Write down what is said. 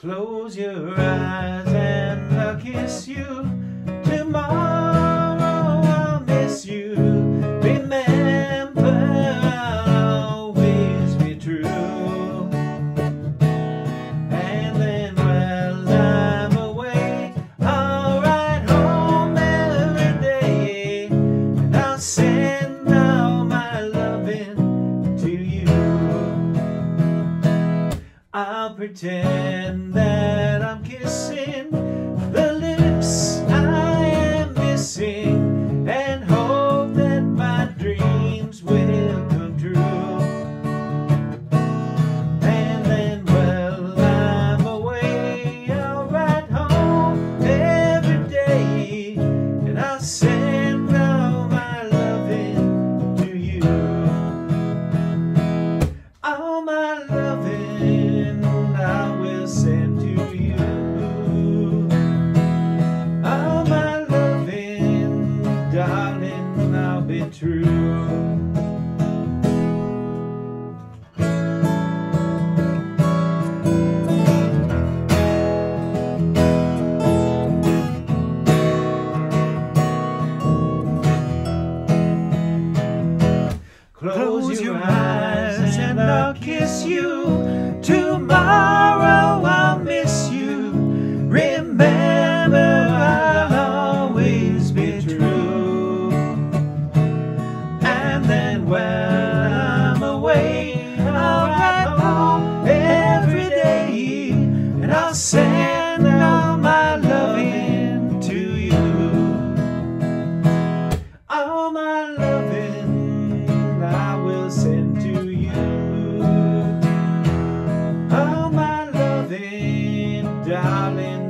Close your eyes and I'll kiss you. Tomorrow I'll miss you. Remember, I'll always be true. And then while I'm away, I'll ride home every day, and I'll send all my loving to you. I'll pretend that I'm kissing the lips I am missing, and hope that my dreams will come true. And then while I'm away, I'll ride home every day, and I'll send all my loving to you. All my loving I will send to you. All my loving, darling, I'll be true. Close your eyes and I'll kiss you. Tomorrow I'll miss you. Remember, I'll always be true. And then when I'm away, I'll ride home every day, and I'll send all my loving to you. All my loving I will send to you. All my loving, darling,